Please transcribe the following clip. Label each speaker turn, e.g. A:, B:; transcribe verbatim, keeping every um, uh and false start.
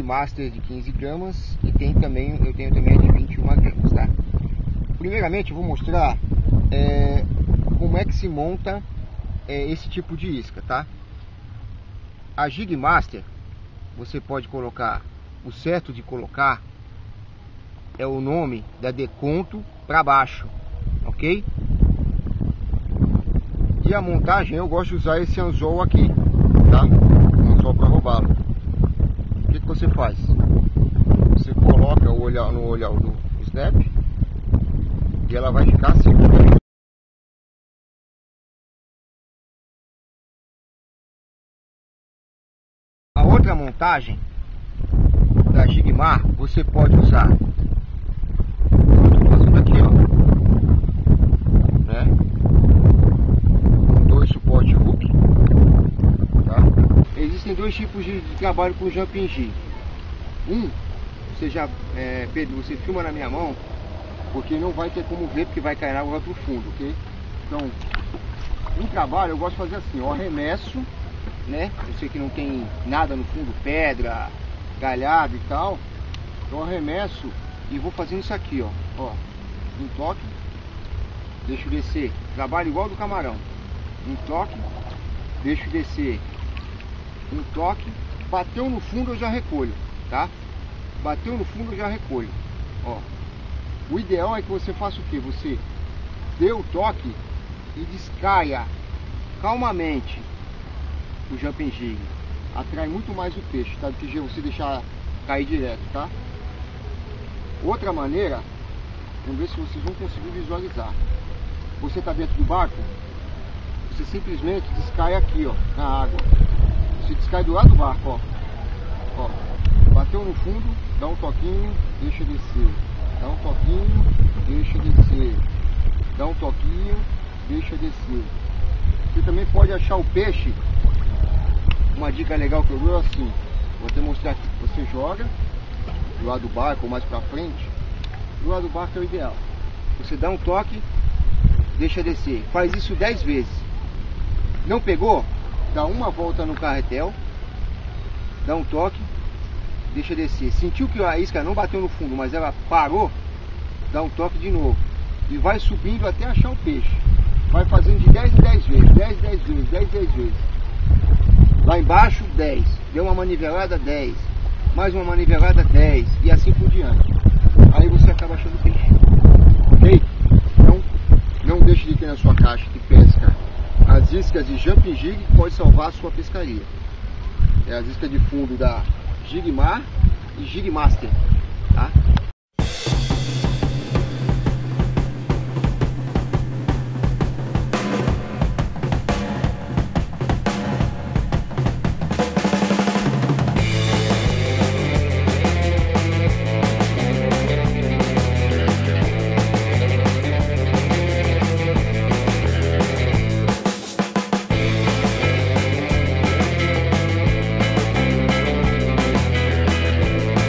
A: Master de quinze gramas e tem também, eu tenho também a de vinte e uma gramas, tá? Primeiramente eu vou mostrar é, como é que se monta é, esse tipo de isca, tá? A Jig Master, você pode colocar, o certo de colocar é o nome da Deconto para baixo, ok? E a montagem eu gosto de usar esse anzol aqui, tá? Anzol para roubá-lo. O que, que você faz? Você coloca o olhar no olhar do snap e ela vai ficar assim. A outra montagem da Jigmar você pode usar. Eu tô fazendo aqui, ó, né? Com dois suporte hook, tá? Existem dois tipos de, de trabalho com jumping jig. Um, você já, é, Pedro, você filma na minha mão, porque não vai ter como ver, porque vai cair na água pro fundo, ok? Então, um trabalho eu gosto de fazer assim, eu arremesso, né? Eu sei que não tem nada no fundo, pedra, galhado e tal. Eu arremesso e vou fazendo isso aqui, ó, ó, um toque, deixo descer, trabalho igual do camarão, um toque, deixo descer, um toque, bateu no fundo eu já recolho, tá? Bateu no fundo eu já recolho, ó. O ideal é que você faça o que? Você dê o toque e descaia calmamente o jumping jig. Atrai muito mais o peixe, tá? Do que você deixar cair direto, tá? Outra maneira, vamos ver se vocês vão conseguir visualizar. Você está dentro do barco, você simplesmente descai aqui, ó, na água. Você descai do lado do barco, ó. Ó, bateu no fundo, dá um toquinho, deixa descer. Dá um toquinho, deixa descer. Dá um toquinho, deixa descer. Você também pode achar o peixe. Uma dica legal que eu dou é assim, vou te mostrar aqui. Você joga do lado do barco ou mais pra frente. Do lado do barco é o ideal. Você dá um toque, deixa descer. Faz isso dez vezes. Não pegou? Dá uma volta no carretel, dá um toque, deixa descer. Sentiu que a isca não bateu no fundo, mas ela parou, dá um toque de novo. E vai subindo até achar o peixe. Vai fazendo de dez em dez vezes, dez, dez vezes, dez, dez vezes. Lá embaixo, dez. Deu uma manivelada, dez. Mais uma manivelada, dez. E assim por diante. Aí você acaba achando peixe. Ok? Então, não deixe de ter na sua caixa de pesca as iscas de jumping jig, que pode salvar a sua pescaria. É as iscas de fundo da Jigmar e Jig Master.